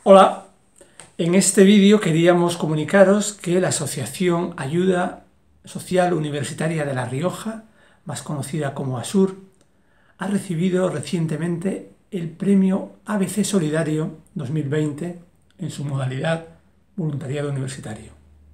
Hola, en este vídeo queríamos comunicaros que la Asociación Ayuda Social Universitaria de La Rioja, más conocida como ASUR, ha recibido recientemente el premio ABC Solidario 2020 en su modalidad voluntariado universitario.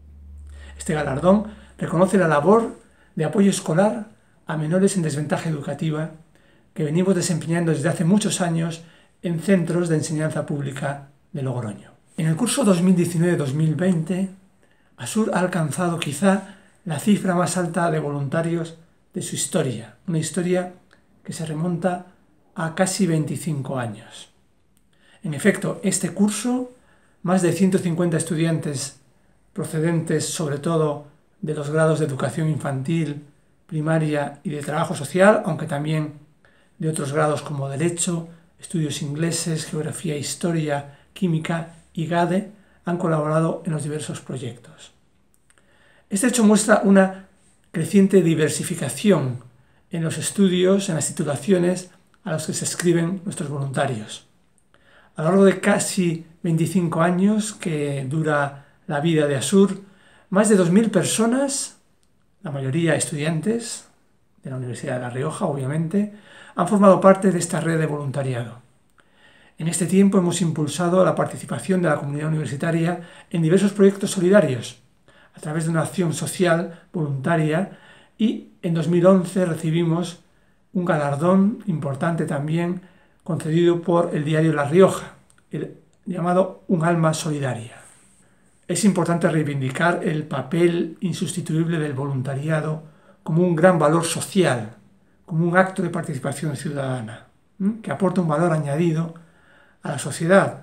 Este galardón reconoce la labor de apoyo escolar a menores en desventaja educativa que venimos desempeñando desde hace muchos años en centros de enseñanza pública de Logroño. En el curso 2019-2020, ASUR ha alcanzado quizá la cifra más alta de voluntarios de su historia, una historia que se remonta a casi 25 años. En efecto, este curso, más de 150 estudiantes procedentes sobre todo de los grados de educación infantil, primaria y de trabajo social, aunque también de otros grados como Derecho, Estudios Ingleses, Geografía e Historia, Química y GADE, han colaborado en los diversos proyectos. Este hecho muestra una creciente diversificación en los estudios, en las titulaciones a los que se inscriben nuestros voluntarios. A lo largo de casi 25 años que dura la vida de ASUR, más de 2.000 personas, la mayoría estudiantes de la Universidad de La Rioja, obviamente, han formado parte de esta red de voluntariado. En este tiempo hemos impulsado la participación de la comunidad universitaria en diversos proyectos solidarios, a través de una acción social voluntaria, y en 2011 recibimos un galardón importante también concedido por el diario La Rioja, el llamado Un Alma Solidaria. Es importante reivindicar el papel insustituible del voluntariado como un gran valor social, como un acto de participación ciudadana, que aporta un valor añadido a la sociedad.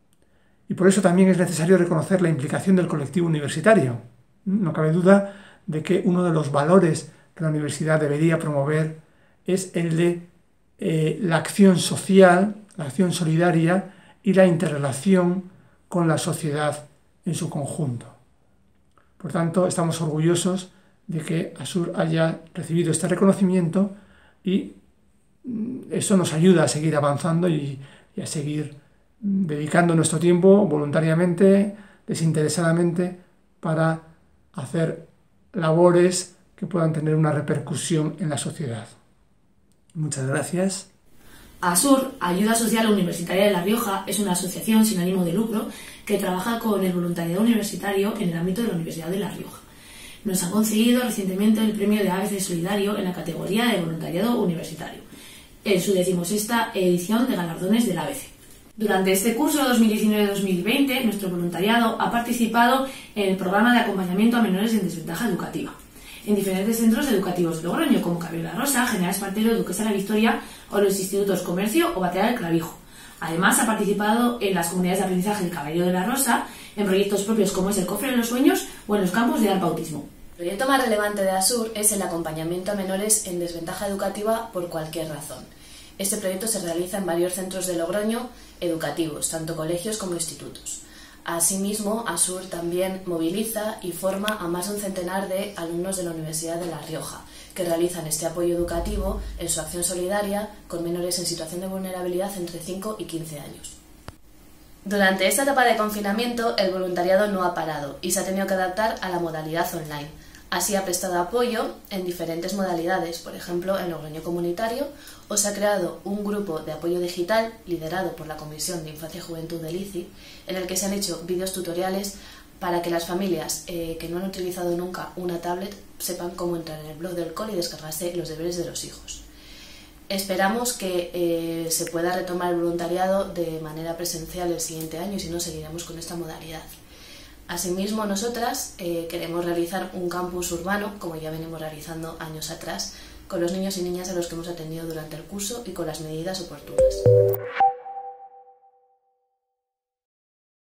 Y por eso también es necesario reconocer la implicación del colectivo universitario. No cabe duda de que uno de los valores que la universidad debería promover es el de la acción social, la acción solidaria y la interrelación con la sociedad en su conjunto. Por tanto, estamos orgullosos de que ASUR haya recibido este reconocimiento y eso nos ayuda a seguir avanzando y a seguir dedicando nuestro tiempo voluntariamente, desinteresadamente, para hacer labores que puedan tener una repercusión en la sociedad. Muchas gracias. ASUR, Ayuda Social Universitaria de La Rioja, es una asociación sin ánimo de lucro que trabaja con el voluntariado universitario en el ámbito de la Universidad de La Rioja. Nos ha concedido recientemente el premio de ABC Solidario en la categoría de voluntariado universitario, en su 16ª edición de galardones del ABC. Durante este curso 2019-2020, nuestro voluntariado ha participado en el programa de acompañamiento a menores en desventaja educativa, en diferentes centros educativos de Logroño, como Cabrera la Rosa, General Espartero, Duquesa de la Victoria o los institutos Comercio o Batea del Clavijo. Además, ha participado en las comunidades de aprendizaje del Caballero de la Rosa, en proyectos propios como es el Cofre de los Sueños o en los campos de Alpautismo. El proyecto más relevante de ASUR es el acompañamiento a menores en desventaja educativa por cualquier razón. Este proyecto se realiza en varios centros de Logroño educativos, tanto colegios como institutos. Asimismo, ASUR también moviliza y forma a más de un centenar de alumnos de la Universidad de La Rioja, que realizan este apoyo educativo en su acción solidaria con menores en situación de vulnerabilidad entre 5 y 15 años. Durante esta etapa de confinamiento, el voluntariado no ha parado y se ha tenido que adaptar a la modalidad online. Así ha prestado apoyo en diferentes modalidades, por ejemplo, en Logroño Comunitario, o se ha creado un grupo de apoyo digital liderado por la Comisión de Infancia y Juventud del ICI, en el que se han hecho vídeos tutoriales para que las familias que no han utilizado nunca una tablet sepan cómo entrar en el blog del cole y descargarse los deberes de los hijos. Esperamos que se pueda retomar el voluntariado de manera presencial el siguiente año y si no, seguiremos con esta modalidad. Asimismo, nosotras queremos realizar un campus urbano, como ya venimos realizando años atrás, con los niños y niñas a los que hemos atendido durante el curso y con las medidas oportunas.